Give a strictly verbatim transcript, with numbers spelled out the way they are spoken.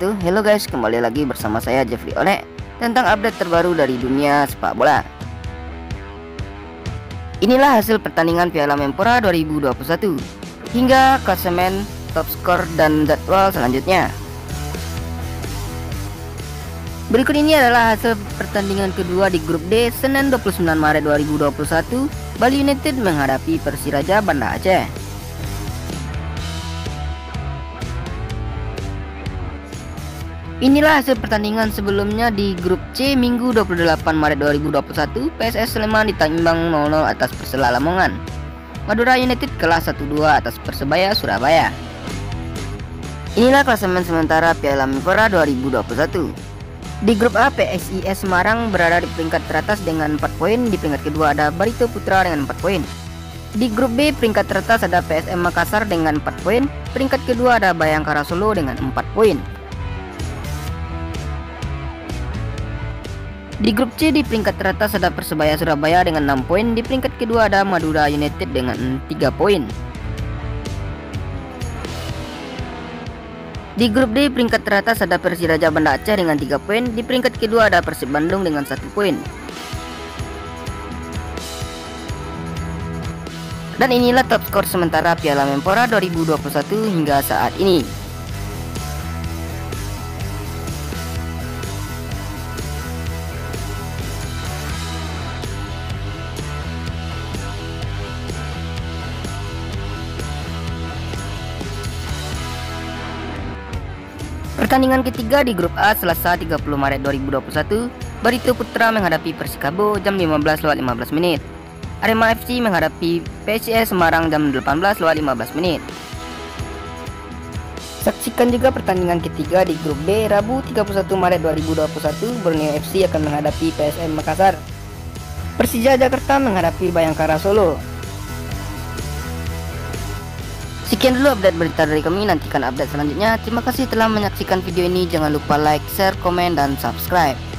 wabarakatuh. Halo guys, kembali lagi bersama saya Jeffrey Oleh tentang update terbaru dari dunia sepak bola. Inilah hasil pertandingan Piala Menpora dua ribu dua puluh satu hingga klasemen, top skor dan jadwal selanjutnya. Berikut ini adalah hasil pertandingan kedua di grup D Senin dua puluh sembilan Maret dua ribu dua puluh satu. Bali United menghadapi Persiraja Banda Aceh. Inilah hasil pertandingan sebelumnya di grup C Minggu dua puluh delapan Maret dua ribu dua puluh satu. P S S Sleman ditambang nol nol atas Persela Lamongan. Madura United kalah satu dua atas Persebaya Surabaya. Inilah klasemen sementara Piala Menpora dua ribu dua puluh satu. Di grup A, P S I S Semarang berada di peringkat teratas dengan empat poin. Di peringkat kedua ada Barito Putra dengan empat poin. Di grup B, peringkat teratas ada P S M Makassar dengan empat poin. Peringkat kedua ada Bayangkara Solo dengan empat poin. Di grup C, di peringkat teratas ada Persebaya Surabaya dengan enam poin. Di peringkat kedua ada Madura United dengan tiga poin. Di grup D, peringkat teratas ada Persiraja Banda Aceh dengan tiga poin. Di peringkat kedua ada Persib Bandung dengan satu poin. Dan inilah top skor sementara Piala Menpora dua ribu dua puluh satu hingga saat ini. Pertandingan ketiga di grup A Selasa tiga puluh Maret dua ribu dua puluh satu, Barito Putra menghadapi Persikabo jam lima belas lewat lima belas menit. Arema F C menghadapi P S I S Semarang jam delapan belas lewat lima belas menit. Saksikan juga pertandingan ketiga di grup B Rabu tiga puluh satu Maret dua ribu dua puluh satu, Borneo F C akan menghadapi P S M Makassar. Persija Jakarta menghadapi Bayangkara Solo. Sekian dulu update berita dari kami, nantikan update selanjutnya. Terima kasih telah menyaksikan video ini, jangan lupa like, share, komen, dan subscribe.